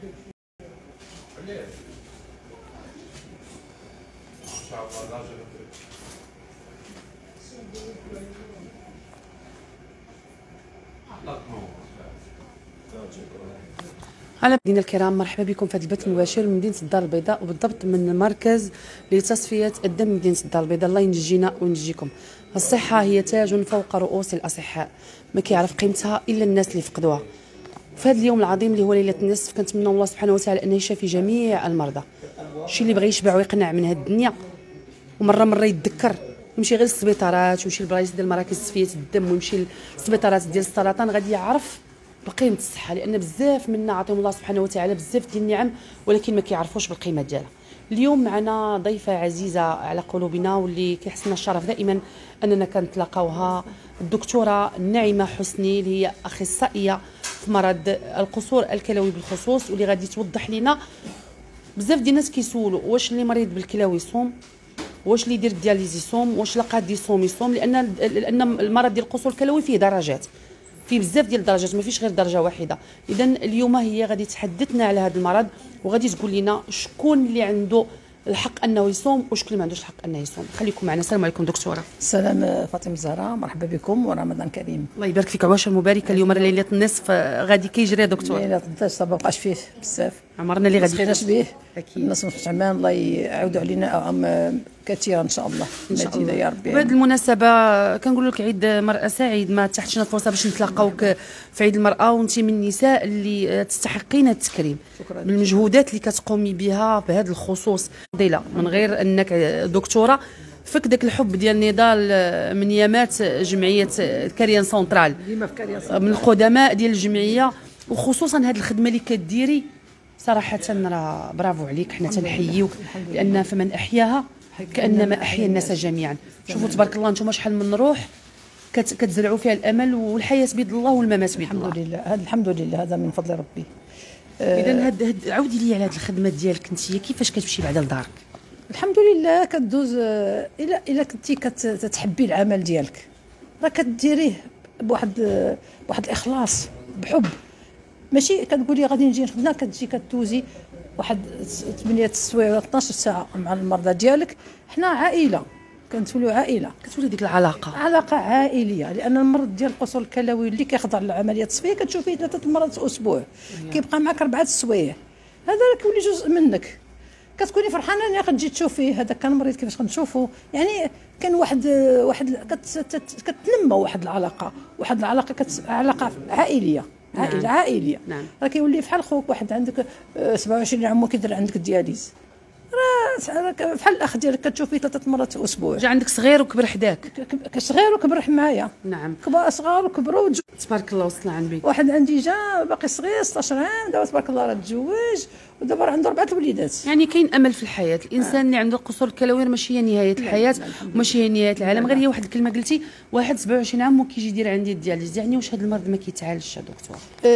أهلا مدينة الكرام، مرحبا بكم في هذا البث المباشر من مدينة الدار البيضاء، وبالضبط من المركز لتصفية الدم مدينة الدار البيضاء. الله ينجينا وينجيكم. الصحة هي تاج فوق رؤوس الأصحاء، ما كيعرف قيمتها إلا الناس اللي فقدوها. في هذا اليوم العظيم اللي هو ليلة النصف، كنتمنى الله سبحانه وتعالى أن يشفي جميع المرضى. الشيء اللي بغى يشبع ويقنع من هذه الدنيا ومرة يتذكر يمشي غير للسبيطارات ويمشي للبلايص ديال مراكز تصفية الدم ويمشي للسبيطارات ديال السرطان، غادي يعرف بقيمة الصحة، لأن بزاف منا عطيهم الله سبحانه وتعالى بزاف ديال النعم ولكن ما كيعرفوش بالقيمة ديالها. اليوم معنا ضيفة عزيزة على قلوبنا واللي كيحسنا الشرف دائما أننا كنتلاقاوها، الدكتورة نعيمة حسني اللي هي أخصائية في مرض القصور الكلوي بالخصوص، واللي غادي توضح لنا بزاف ديال الناس كيسولوا واش اللي مريض بالكلاوي يصوم، واش اللي يدير الدياليز يصوم، واش لا قاد يصوم لأن المرض ديال القصور الكلوي فيه درجات، في بزاف ديال الدرجات، ما فيش غير درجه واحده. اذا اليوم هي غادي تحدثنا على هذا المرض وغادي تقول لنا شكون اللي عنده الحق انه يصوم وشكون اللي ما عندوش الحق انه يصوم. خليكم معنا. السلام عليكم دكتوره. السلام فاطمه الزهراء، مرحبا بكم ورمضان كريم. الله يبارك فيك، عواشر مباركه. اليوم ليله النصف غادي كيجري يا دكتور. ليله النصف ما بقاش فيه بزاف، عمرنا اللي غادي ما به اكيد. الناس مستعمان الله يعاود علينا اعوام كثيره ان شاء الله. ان شاء الله يا ربي. بهذه المناسبه كنقول لك عيد مرأة سعيد، ما تحتش لنا الفرصه باش نتلاقاوك في عيد المرأة، وانت من النساء اللي تستحقين التكريم بالمجهودات اللي كتقومي بها بهذا الخصوص. فضيله من غير انك دكتوره، فك داك الحب ديال نضال من يامات جمعيه كاريان سونترال، من القدماء ديال الجمعيه، وخصوصا هذه الخدمه اللي كديري صراحه راه برافو عليك، حنا تنحييوك، لان فمن احياها كانما احيا الناس جميعا. شوفوا تبارك الله انتم شحال من روح كتزرعوا فيها الامل، والحياه بيد الله والممات بيد الله. الحمد لله، هذا الحمد لله، هذا من فضل ربي. اذا عاودي لي على هذه الخدمه ديالك انت، كيفاش كتمشي بعدا لدارك؟ الحمد لله كدوز الا كنتي كتحبي العمل ديالك راه كديريه بواحد الاخلاص بحب، ماشي كتقولي غادي نجي نخدم، كتجي كدوزي واحد 8 السوايع ولا 12 ساعه مع المرضى ديالك. حنا عائله، كنتولوا عائله، كتولي ديك علاقه عائليه، لان المرض ديال القصور الكلوي اللي كيخضع للعمليه التصفيه كتشوفيه 3 مرات في الاسبوع، كيبقى معك 4 السوايع، هذا راه كيولي جزء منك، كتكوني فرحانه انك تجي تشوفيه هذا كان مريض كيفاش غنشوفوا. يعني كان واحد كتنمى واحد العلاقه علاقه عائليه، عائليه. نعم. راه كيولي بحال خوك، واحد عندك 27 عام كيدير عندك الدياليز، راه بحال الاخ ديالك كتشوفيه 3 مرات في الاسبوع. جا عندك صغير وكبر حداك، صغير وكبر معايا. نعم. كبار صغار وكبروا تبارك الله وصلنا عن بيك. واحد عندي جا باقي صغير 16 عام، دابا تبارك الله راه تزوج ودابا راه عنده 4 الوليدات. يعني كاين امل في الحياه. الانسان اللي عنده القصور الكلوي ماشي هي نهايه الحياه وماشي هي نهايه العالم، غير هي واحد الكلمه قلتي، واحد 27 عام وكيجي يدير عندي الدياليز، يعني واش هذا المرض ما كيتعالجش يا دكتور؟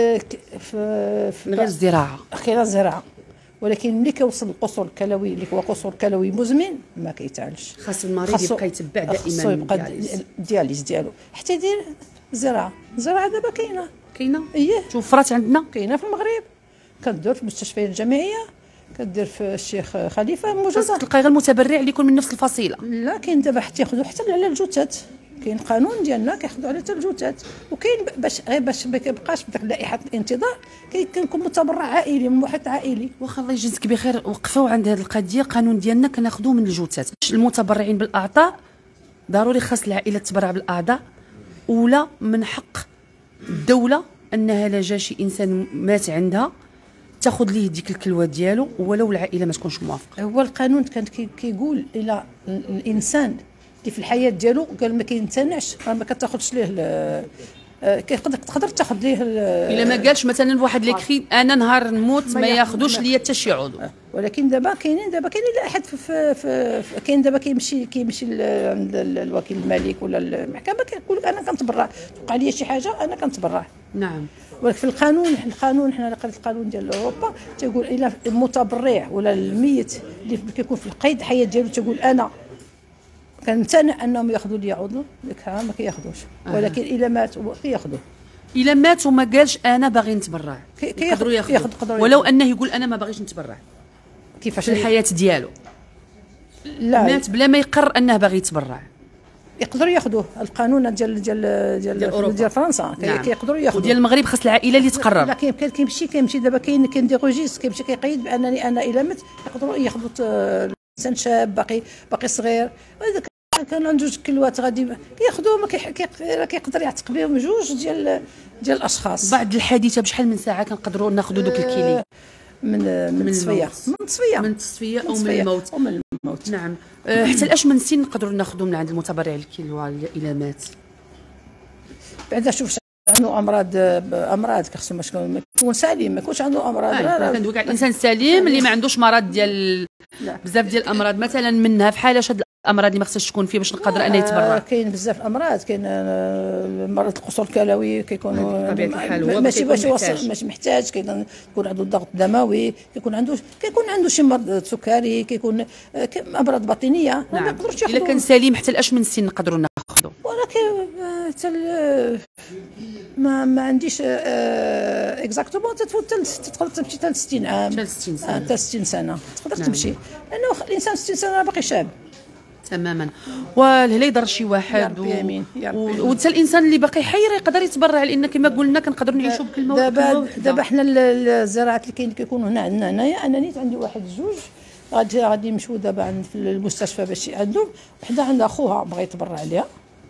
من غير الزراعه، خير الزراعه، ولكن ملي كيوصل القصور الكلوي اللي هو قصور كلوي مزمن ما كيتعالجش. خاص المريض يبقى يتبع دائما، خاصو يبقى الدياليز ديالو حتى يدير الزراعه. الزراعه دابا كاينه اييه، توفرات عندنا، كاينه في المغرب، كدير في المستشفيات الجامعيه، كدير في الشيخ خليفه، موجوده. تلقاي غير المتبرع اللي يكون من نفس الفصيله. لا، كاين دابا حتى ياخذوا حتى على الجثث، كاين قانون ديالنا كياخذوا على حتى الجثث، وكاين باش ما كيبقاش بداك لائحه الانتظار، كيكون متبرع عائلي من واحد عائلي. واخا الله يجزيك بخير، وقفوا عند هذه القضيه. القانون ديالنا كناخذوه من الجثث. المتبرعين بالاعضاء ضروري خاص العائله تبرع بالاعضاء، ولا من حق الدوله انها لا جا شي انسان مات عندها تاخذ ليه ديك الكلوه ديالو ولو العائله ما تكونش موافقه. هو القانون كان كيقول الى الانسان اللي في الحياه ديالو قال ما كيمتنعش، راه ما كتاخذش ليه تقدر تاخذ ليه الا ما قالش مثلا بواحد ليكري انا نهار نموت ما ياخذوش ليا حتى شي عضو. ولكن دابا كاينين لائحه كاين دابا كيمشي عند الوكيل الملك ولا المحكمه كيقول لك انا كنتبرع، توقع لي شي حاجه انا كنتبرع. نعم. ولكن في القانون حنا قريت القانون ديال اوروبا تيقول الى المتبرع ولا الميت اللي كيكون في القيد الحياه ديالو تيقول انا كنمتنع انهم ياخذوا لي عضو، ديك ما كياخذوش. ولكن الا مات كياخذوه. الا مات وما قالش انا باغي نتبرع يقدروا ياخذوا، ولو انه يقول انا ما باغيش نتبرع كيفاش في الحياه ديالو، لا مات بلا ما يقر انه باغي يتبرع، يقدروا ياخذوه. القانون ديال فرنسا نعم. كيقدروا ياخذوه. وديال المغرب خاص العائله اللي تقرر. لا كيمشي دابا كاين دي روجيست كيمشي كيقيد بانني انا الا مت يقدروا ياخذوا انسان شاب باقي صغير، كان عنده كلوات غادي ياخذوه، ما كيقدر يعتق بهم جوج ديال الاشخاص. بعد الحادثه بشحال من ساعه كنقدروا ناخذوا دوك الكيلي من التصفيه او من الموت. نعم. حتى لاش من سن نقدروا ناخذوا من عند المتبرع الكيلو الى مات؟ بعدا شوف عنده امراض كيخصو يكون سليم، ما يكونش عنده امراض. لا كندوي على الانسان السليم اللي ما عندوش مرض ديال بزاف ديال الامراض، مثلا منها بحال اش هاد الامراض اللي ما خصهاش تكون فيه باش نقدر انا يتبرع. كاين بزاف الامراض، كاين مرض القصور الكلوي كيكون بطبيعه الحال هو ماشي محتاج، كيكون عنده الضغط الدموي، كيكون عنده شي مرض سكري، كيكون امراض باطنيه. ما يقدروش ياخذوا. الا كان سليم حتى لاش من سن نقدروا ناخذوا، ولكن ما عنديش اكزاكتومون تقدر تمشي حتى 60 عام، حتى 60 سنه تقدر تمشي، لانه الانسان 60 سنه باقي شاب تماما. والهلا يضر شي واحد وحتى الانسان اللي باقي حي يقدر يتبرع، لان كما قلنا كنقدروا نعيشوا بكلمه. دابا حنا الزراعات اللي كيكونوا هنا هنايا، انا نيت عندي واحد جوج غادي يمشيو دابا عند في المستشفى باش عندهم وحده عندها خوها بغى يتبرع عليها،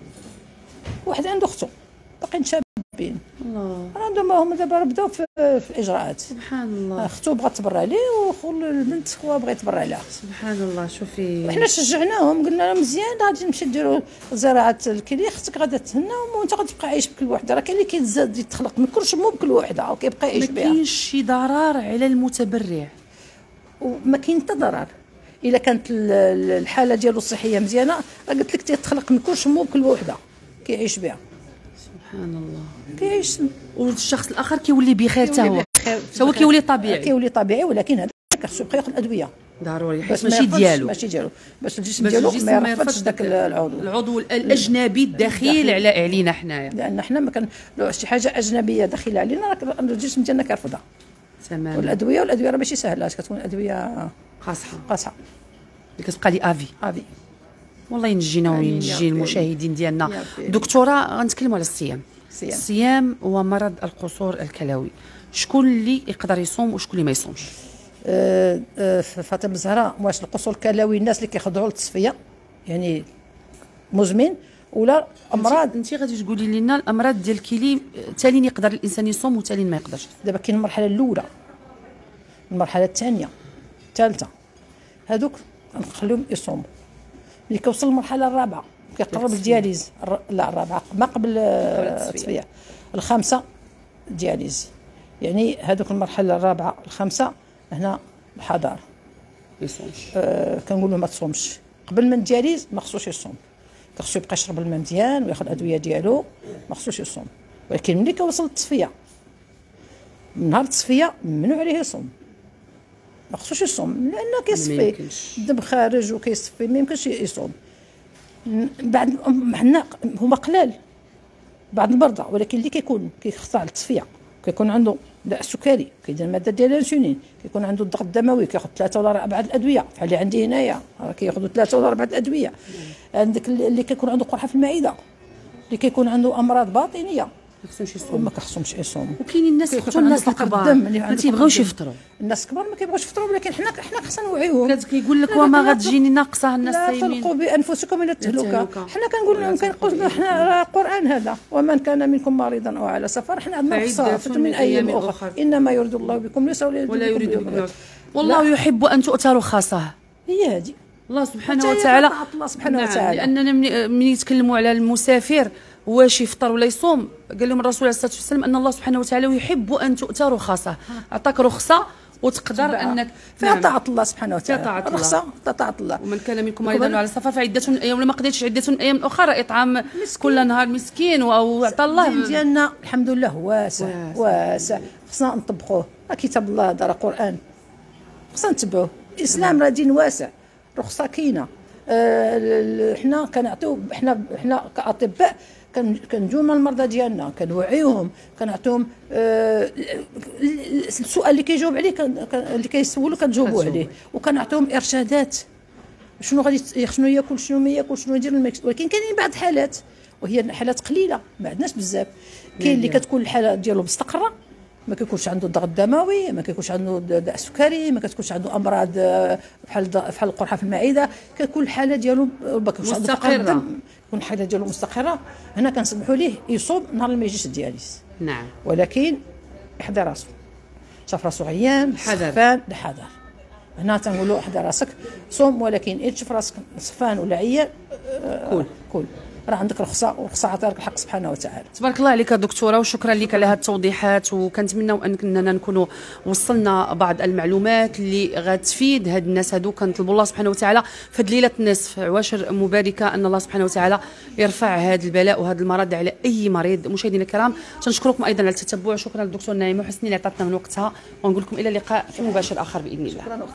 واحد عنده اختو باقيين شابين. الله عندهم هما دابا بداو في الاجراءات. سبحان الله. اختو بغات تبرع عليه البنت خوها بغى يتبرع عليها. سبحان الله. شوفي وحنا شجعناهم قلنا لهم مزيان غادي نمشي نديروا زراعه الكليه، خصك غادا تهناهم وانت غتبقى عايش بكل وحده، راه كاين اللي كيتزاد يتخلق من كلش مو بكل وحده وكيبقى يعيش بها. ما كاينش شي ضرر على المتبرع، وما كاين حتى ضرر الا كانت الحاله ديالو الصحيه مزيانه. راه قلت لك تيتخلق من كلش مو بكل وحده كيعيش بها. سبحان الله. كيعيش والشخص الاخر كيولي بخير حتى هو كيولي طبيعي، ولكن هذا خصو يبقى ياخذ الادويه ضروري حيت ماشي ديالو باش الجسم ديالو ما يرفضش داك العضو الاجنبي الدخيل علينا حنايا، لان حنا ما كان لو شي حاجه اجنبيه داخله علينا راه الجسم ديالنا كيرفضها تماما. والادويه راه ماشي سهله، كتكون ادويه قاصحه اللي كتبقى لي افي. والله ينجينا وينجي المشاهدين ديالنا. دكتوره غنتكلموا على الصيام ومرض القصور الكلوي. شكون اللي يقدر يصوم وشكون اللي ما يصومش؟ فاطمه الزهراء، واش القصور الكلوي الناس اللي كيخضعوا للتصفيه يعني مزمن ولا امراض؟ انت غادي تقولي لنا الامراض ديال الكلي تالين يقدر الانسان يصوم وتالين ما يقدرش. دابا كاين المرحله الاولى، المرحله الثانيه، الثالثه، هذوك نخليهم يصوموا. ملي كيوصل للمرحله الرابعه كيقرب الدياليز، لا الرابعه ما قبل التصفيه، الخامسه دياليز، يعني هذوك المرحله الرابعه الخامسه هنا الحضار يصومش. كنقول له ما تصومش قبل من الدياليز، ما خصوش يصوم، خصو يبقى يشرب الماء مزيان وياخذ الادويه ديالو، ما خصوش يصوم. ولكن ملي كيوصل للتصفيه، من نهار التصفيه ممنوع عليه يصوم، ما خصوش يصوم لانه كيصفي الدم خارج وكيصفي، ما يمكنش يصوم. بعد حنا هما قلال بعض المرضى، ولكن اللي كيخضع للتصفيه كيكون عنده داء السكري، كيدير الماده ديال الانسولين، كيكون عنده الضغط الدموي كياخذ 3 ولا 4 الادويه بحال اللي عندي هنايا راه كياخذوا 3 ولا 4 الادويه. عندك اللي كيكون عنده قرحه في المعده، اللي كيكون عنده امراض باطنيه ما كيخصهمش يصوموا. وكاينين الناس حتى الناس الكبار ما تيبغيوش يفطروا. الناس الكبار ما كيبغوش يفطروا، ولكن حنا خصنا نوعيوهم. كيقول لك وما غتجيني ناقصه الناس صايمين. لا تلقوا بانفسكم من التهلكه. حنا كنقول لهم كنقول حنا القران هذا ومن كان منكم مريضا او على سفر، حنا عندنا رخصه من ايام اخرى، انما يريد الله بكم اليسر ولا يريد بكم. والله يحب ان تؤتى رخصه. هي هذه الله سبحانه وتعالى. الله سبحانه وتعالى لاننا من يتكلموا على المسافر واش يفطر ولا يصوم، قال لهم الرسول عليه الصلاه والسلام ان الله سبحانه وتعالى يحب ان تؤتى رخصه، عطاك رخصه وتقدر انك فيها طاعه الله سبحانه وتعالى، رخصه طاعه الله. ومن كان منكم مريضا على السفر فعده ايام، ولا ما قدرتش عده ايام اخرى اطعام كل نهار مسكين، او عطى الله. الدين ديالنا الحمد لله واسع خصنا نطبقوه. كتاب الله هذا راه قران خصنا نتبعوه. الاسلام راه دين واسع، رخصه كاينه. حنا كنعطيو، حنا كاطباء كنجيو مع المرضى ديالنا، كنوعيوهم، كنعطيهم السؤال اللي كيجاوب عليه اللي كيسولوا كنجاوبوا عليه، وكنعطيهم ارشادات شنو غادي شنو ياكل شنو ما ياكل شنو يدير. ولكن كاينين بعض الحالات وهي حالات قليله، ما عندناش بزاف. كاين اللي كتكون الحاله ديالو مستقره، ما كيكونش عنده الضغط الدموي، ما كيكونش عنده داء السكري، ما كتكونش عنده امراض بحال القرحه في المعده، كتكون الحاله ديالو ما كيكونش عنده فقر الدم، كتكون الحاله ديالو مستقره. هنا كنسمحوا ليه يصوم نهار اللي ما يجيش الدياليز. نعم. ولكن يحضر راسو، شاف راسو عيان سخفان الحذر. هنا تنقولوا احضر راسك صوم، ولكن إلا تشوف راسك سخفان ولا عيان كل راه عندك رخصه، والرخصه عطاك الحق سبحانه وتعالى. تبارك الله عليك دكتوره، وشكرا لك على هذه التوضيحات، وكنتمناو اننا نكونوا وصلنا بعض المعلومات اللي غتفيد هاد الناس هادو. كنطلبوا الله سبحانه وتعالى في هذه ليله النصف عواشر مباركه ان الله سبحانه وتعالى يرفع هذا البلاء وهذا المرض على اي مريض. مشاهدينا الكرام، تنشكركم ايضا على التتبع، شكرا للدكتور نعيمه حسني اللي عطاتنا من وقتها، ونقول لكم الى اللقاء في مباشر اخر باذن الله.